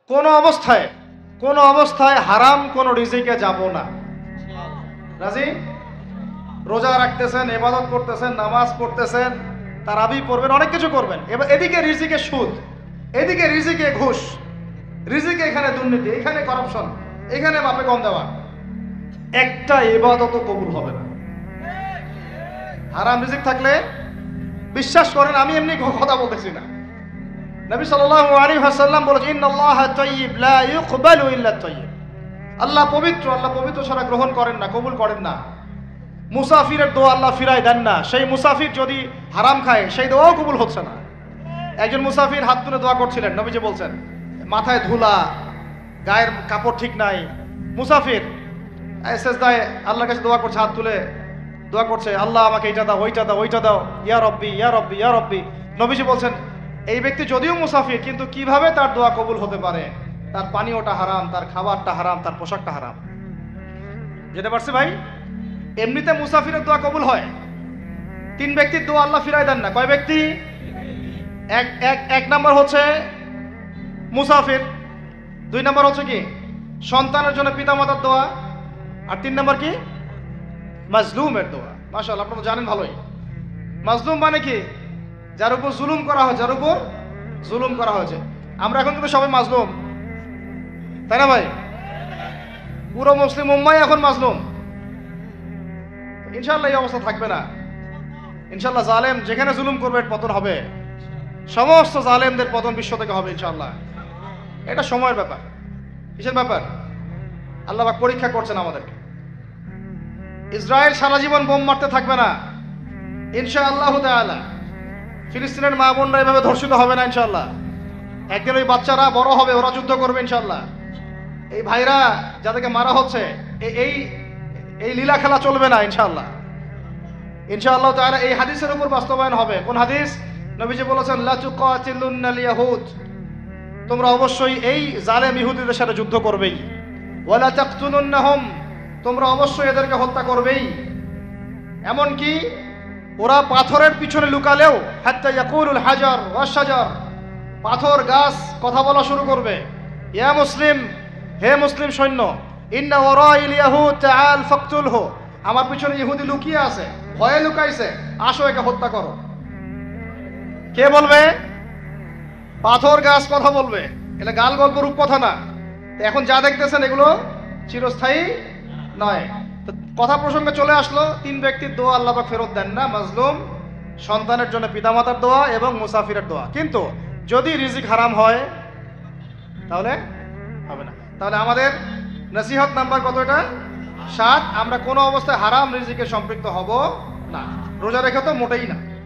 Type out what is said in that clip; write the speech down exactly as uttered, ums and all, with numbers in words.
কোন অবস্থায় কোন অবস্থায় হারাম কোন রিজিকে যাব না। রাজি? রোজা রাখতেছেন, ইবাদত করতেছেন, নামাজ পড়তেছেন, তারাবি পড়বেন, অনেক কিছু করবেন, এবার এদিকে রিজিকে সুদ, এদিকে রিজিকে ঘুষ, রিজিকে এখানে দুর্নীতি, এখানে করাপশন, এখানে বাপে কম দেওয়া, একটা ইবাদত কবুল হবে না। হারাম রিজিক থাকলে বিশ্বাস করেন, আমি এমনি কথা বলতেছি না, নবী সাল্লাল্লাহু আলাইহি ওয়াসাল্লাম বলেছেন ইন্নাল্লাহা তাইয়্যিব লা ইউকবালু ইল্লা তাইয়্যিব। আল্লাহ পবিত্র, আল্লাহ পবিত্র ছাড়া গ্রহণ করেন না, কবুল করেন না। মুসাফিরের দোয়া আল্লাহ ফিরায় দেন না, সেই মুসাফির যদি হারাম খায় সেই দোয়াও কবুল হচ্ছে না। একজন মুসাফির হাত তুলে দোয়া করছিলেন, নবীজি বলছেন মাথায় ধুলা, গায়ের কাপড় ঠিক নাই, মুসাফির সেজদায় আল্লাহর কাছে দোয়া করছে, হাত তুলে দোয়া করছে, আল্লাহ আমাকে এইটা দাও, ওইটা দাও, ওইটা দাও, ইয়া রব্বি ইয়া রব্বি ইয়া রব্বি। নবীজি বলছেন এই ব্যক্তি যদিও মুসাফির কিন্তু কিভাবে তার দোয়া কবুল হতে পারে? তার পানীয়টা হারাম, তার খাবারটা হারাম, তার পোশাকটা হারাম। যেতে পারছে ভাই? এমনিতে মুসাফিরের দোয়া কবুল হয়, তিন ব্যক্তির দোয়া আল্লাহ ফিরায় দেন না। কয় ব্যক্তি? এক এক এক নাম্বার হচ্ছে মুসাফির, দুই নাম্বার হচ্ছে কি সন্তানের জন্য পিতামাতার দোয়া, আর তিন নাম্বার কি মাজলুমের দোয়া। মাশাআল্লাহ, আপনারা জানেন ভালোই। মাজলুম মানে কি? যার উপর জুলুম করা হয়, যার উপর জুলুম করা হয়েছে। আমরা এখন কিন্তু সবাই মাজলুম, তাই না ভাই? পুরো মুসলিম উম্মাহ এখন মাজলুম। ইনশাআল্লাহ এই অবস্থা থাকবে না। ইনশাআল্লাহ জালেম যেখানে জুলুম করবে পতন হবে, সমস্ত জালেমদের পতন বিশ্ব থেকে হবে ইনশাআল্লাহ। এটা সময়ের ব্যাপার। কিসের ব্যাপার? আল্লাহ পাক পরীক্ষা করছেন আমাদেরকে। ইসরায়েল সারা জীবন বোম মারতে থাকবে না ইনশাআল্লাহ তাআলা। ফিলিস্তিনের মা বোনরা এভাবে ধর্ষিত হবে না ইনশাআল্লাহ। একদিন ওই বাচ্চারা বড় হবে, ওরা যুদ্ধ করবে ইনশাআল্লাহ। এই ভাইরা যাদেরকে মারা হচ্ছে, এই এই লীলা খেলা চলবে না ইনশাআল্লাহ। ইনশাআল্লাহ তাআলা এই হাদিসের উপর বাস্তবায়ন হবে। কোন হাদিস? নবীজি বলেছেন লা তুকাতিলুন্নাল ইয়াহুদ, তোমরা অবশ্যই এই জালেম ইহুদিদের সাথে যুদ্ধ করবেই। ওয়ালা তাকতুলুন্নাহুম, তোমরা অবশ্যই এদেরকে হত্যা করবেই। এমন কি ওরা পাথরের পিছনে লুকালেও হাত্তা ইয়াকুলুল হাজার ওয়াশ শাজার, পাথর গাছ কথা বলা শুরু করবে। ইয়া মুসলিম, হে মুসলিম সৈন্য, ইন্না ওয়ারাইল ইয়াহুদ তাআল ফাকতুলহু, আমার পিছনে ইহুদি লুকিয়ে আছে, ভয়ে লুকাইছে, আসো একে হত্যা করো। কে বলবে? পাথর গাছ কথা বলবে। এটা গাল গল্প রূপ কথা না। এখন যা দেখতেছেন এগুলো চিরস্থায়ী নয়। তো কথা প্রসঙ্গে চলে আসলো, তিন ব্যক্তির দোয়া আল্লাহ পাক ফেরত দেন না, মাজলুম, সন্তানের জন্য পিতামাতার দোয়া এবং মুসাফিরের দোয়া। কিন্তু যদি রিজিক হারাম হয় তাহলে হবে না। তাহলে আমাদের নসিহত নাম্বার কত? এটা সাত। আমরা কোনো অবস্থায় হারাম রিজিকে সম্পৃক্ত হব না। রোজা রেখে তো মোটেই না।